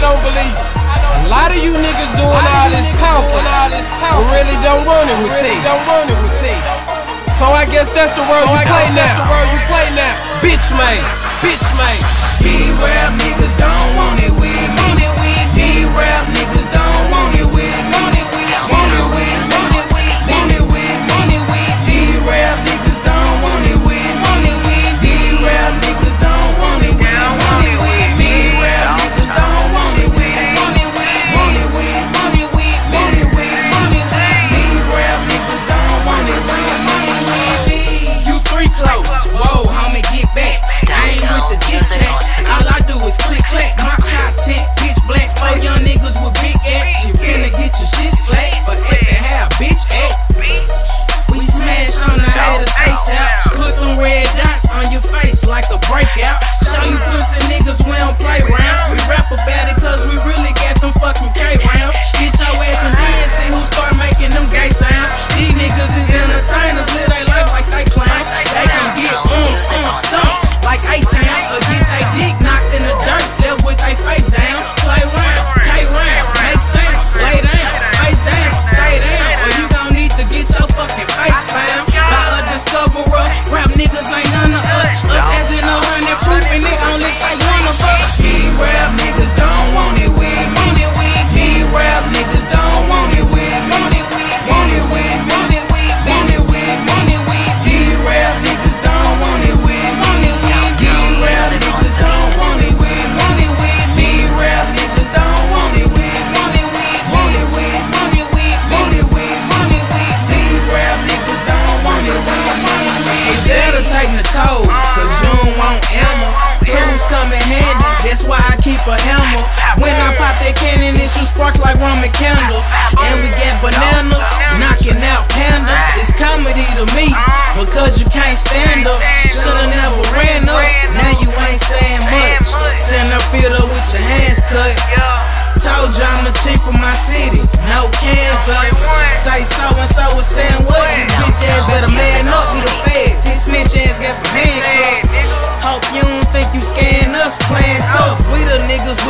don't believe it. A lot of you niggas doing all this talking, but really don't want it with T. So I guess that's the world you play now. Bitch made. These rap niggas don't want it with me. These rap niggas don't want it with me. Want it with me. These rap niggas don't want it with me. These rap niggas don't want it with me. These rap niggas don't want it with me. Want it with me. These rap niggas don't want it with me. You three close. Whoa, homie, get back. I ain't with the chit chat. All I do is click clack. My content pitch black. 4 young niggas with big ass. You finna get your shit splat. For it to have bitch act. We smash on the haters face out. Put them red dots on your face like a breakout. Show you pussy niggas we don't play round. We rap about it cause we really got them fucking K rounds. Get your ass in here and see who start making them gay sounds. These niggas is entertainers, live their life like they clowns. They can get stumped like A-Town, or get they dick knocked in the dirt, left with they face down. Play round, K-round, make sounds, lay down, face down, stay down, or you gon' need to get your fucking face found by a discoverer. Rap niggas ain't none of us, as in 100 proof, and it only take one of us. These rap niggas don't want it with me. These rap niggas don't want it with me. Want it with me. These rap niggas don't want it with me. These rap niggas don't want it with me. These rap niggas don't want it with me. Want it with me. These rap niggas don't want it with me. It's better taking the code, cause you don't want ammo. Tools come in handy, that's why I keep a hammer. When I pop that cannon, it shoots sparks like Roman candles. And we got bananas, knocking out pandas. It's comedy to me, because you can't stand up. Shoulda never ran up, now you ain't saying much. Send a field up with your hands cut. Told you I'm the chief of my city, no Kansas. Say so and so was saying what? His bitch ass better man up, he the feds. His snitch ass got some handcuffs. Hope you don't think you scaring us, playing tough. We the niggas